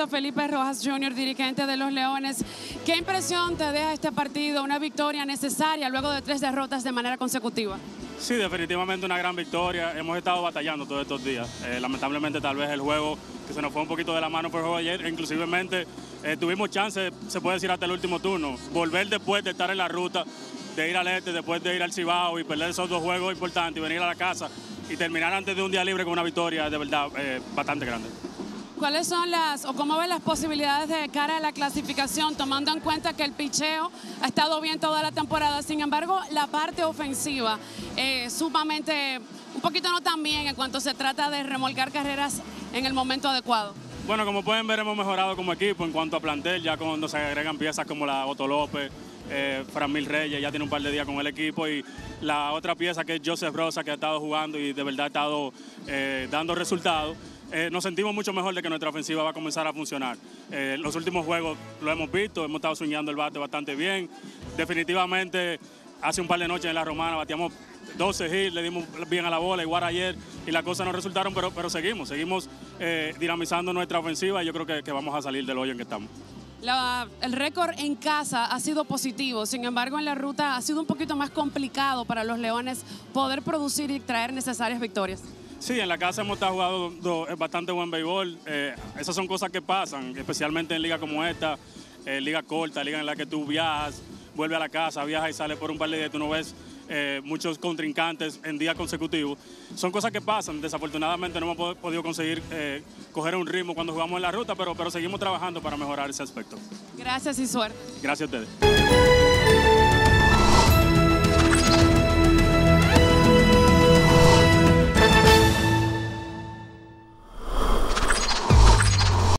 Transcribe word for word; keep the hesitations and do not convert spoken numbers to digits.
momento Felipe Rojas junior, dirigente de los Leones. ¿Qué impresión te deja este partido, una victoria necesaria luego de tres derrotas de manera consecutiva? Sí, definitivamente una gran victoria. Hemos estado batallando todos estos días. Eh, lamentablemente tal vez el juego que se nos fue un poquito de la mano por el juego de ayer, inclusivemente eh, tuvimos chance, se puede decir hasta el último turno, volver después de estar en la ruta, de ir al este, después de ir al Cibao y perder esos dos juegos importantes y venir a la casa y terminar antes de un día libre con una victoria de verdad eh, bastante grande. ¿Cuáles son las, o cómo ven las posibilidades de cara a la clasificación, tomando en cuenta que el picheo ha estado bien toda la temporada? Sin embargo, la parte ofensiva, eh, sumamente, un poquito no tan bien en cuanto se trata de remolcar carreras en el momento adecuado. Bueno, como pueden ver, hemos mejorado como equipo en cuanto a plantel, ya cuando se agregan piezas como la Otto López, eh, Framil Reyes, ya tiene un par de días con el equipo, y la otra pieza que es Joseph Rosa, que ha estado jugando y de verdad ha estado eh, dando resultados. Eh, nos sentimos mucho mejor de que nuestra ofensiva va a comenzar a funcionar. Eh, los últimos juegos lo hemos visto, hemos estado swingando el bate bastante bien. Definitivamente, hace un par de noches en la Romana bateamos doce hits, le dimos bien a la bola, igual ayer, y las cosas no resultaron, pero, pero seguimos, seguimos eh, dinamizando nuestra ofensiva y yo creo que, que vamos a salir del hoyo en que estamos. La, el récord en casa ha sido positivo, sin embargo en la ruta ha sido un poquito más complicado para los Leones poder producir y traer necesarias victorias. Sí, en la casa hemos estado jugando bastante buen béisbol. Eh, esas son cosas que pasan, especialmente en ligas como esta, eh, liga corta, liga en la que tú viajas, vuelves a la casa, viajas y sales por un par de días, tú no ves eh, muchos contrincantes en días consecutivos. Son cosas que pasan, desafortunadamente no hemos podido conseguir eh, coger un ritmo cuando jugamos en la ruta, pero, pero seguimos trabajando para mejorar ese aspecto. Gracias y suerte. Gracias a ustedes.